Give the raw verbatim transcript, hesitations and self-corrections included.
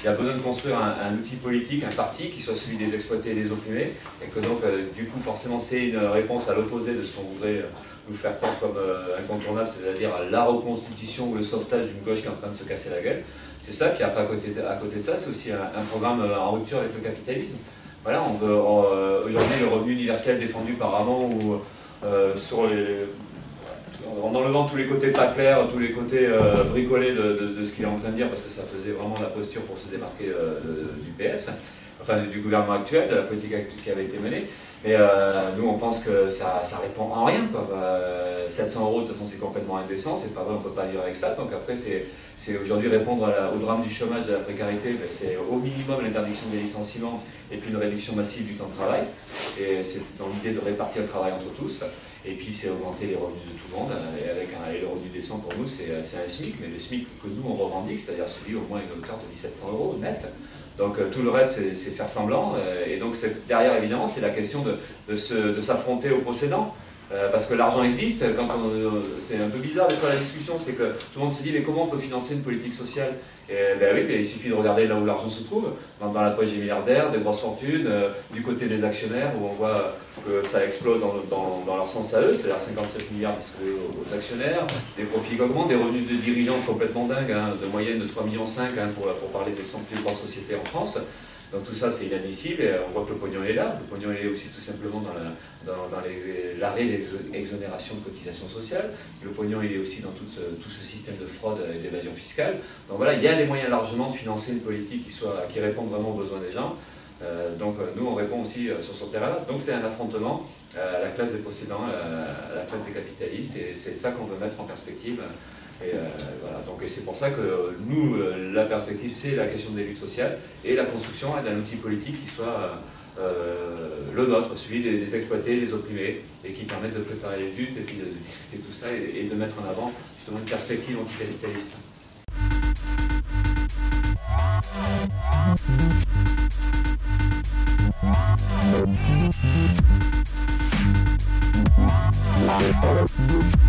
y a besoin de construire un, un outil politique, un parti qui soit celui des exploités et des opprimés, et que donc euh, du coup forcément c'est une réponse à l'opposé de ce qu'on voudrait euh, nous faire croire comme euh, incontournable, c'est-à-dire la reconstitution ou le sauvetage d'une gauche qui est en train de se casser la gueule. C'est ça, puis après à côté de, à côté de ça, c'est aussi un, un programme euh, en rupture avec le capitalisme. Voilà, on veut euh, aujourd'hui le revenu universel défendu par Ramon ou euh, sur les, en enlevant tous les côtés pas clairs, tous les côtés euh, bricolés de, de, de ce qu'il est en train de dire, parce que ça faisait vraiment la posture pour se démarquer euh, de, du P S, enfin du, du gouvernement actuel, de la politique qui avait été menée. Mais euh, nous, on pense que ça, ça répond en rien, quoi. Euh, sept cents euros, de toute façon, c'est complètement indécent, c'est pas vrai, on peut pas vivre avec ça. Donc après, c'est aujourd'hui répondre à la, au drame du chômage, de la précarité, ben, c'est au minimum l'interdiction des licenciements et puis une réduction massive du temps de travail. Et c'est dans l'idée de répartir le travail entre tous. Et puis c'est augmenter les revenus de tout le monde. Et avec un, et le revenu décent pour nous, c'est un SMIC, mais le SMIC que nous on revendique, c'est-à-dire celui au moins une hauteur de mille sept cents euros net. Donc euh, tout le reste, c'est faire semblant. Euh, et donc derrière, évidemment, c'est la question de, de s'affronter aux possédants. Euh, parce que l'argent existe. Euh, c'est un peu bizarre des fois la discussion, c'est que tout le monde se dit mais comment on peut financer une politique sociale? Et ben oui, mais il suffit de regarder là où l'argent se trouve, dans, dans la poche des milliardaires, des grosses fortunes, euh, du côté des actionnaires, où on voit que ça explose dans, dans, dans leur sens à eux, c'est-à-dire cinquante-sept milliards distribués aux, aux actionnaires, des profits qui augmentent, des revenus de dirigeants complètement dingues, hein, de moyenne de trois virgule cinq millions hein, pour, pour parler des cent plus grosses sociétés en France. Donc tout ça c'est inadmissible et on voit que le pognon est là. Le pognon est aussi tout simplement dans l'arrêt la, dans, dans des exonérations de cotisations sociales. Le pognon il est aussi dans tout ce, tout ce système de fraude et d'évasion fiscale. Donc voilà, il y a les moyens largement de financer une politique qui, soit, qui réponde vraiment aux besoins des gens. Euh, donc nous on répond aussi euh, sur ce terrain-là. Donc c'est un affrontement euh, à la classe des possédants, à la, à la classe des capitalistes et c'est ça qu'on veut mettre en perspective. Et euh, voilà. Donc c'est pour ça que nous, euh, la perspective, c'est la question des luttes sociales et la construction d'un outil politique qui soit euh, le nôtre, celui des, des exploités, des opprimés, et qui permette de préparer les luttes et puis de, de discuter tout ça et, et de mettre en avant justement une perspective anticapitaliste. Thank you.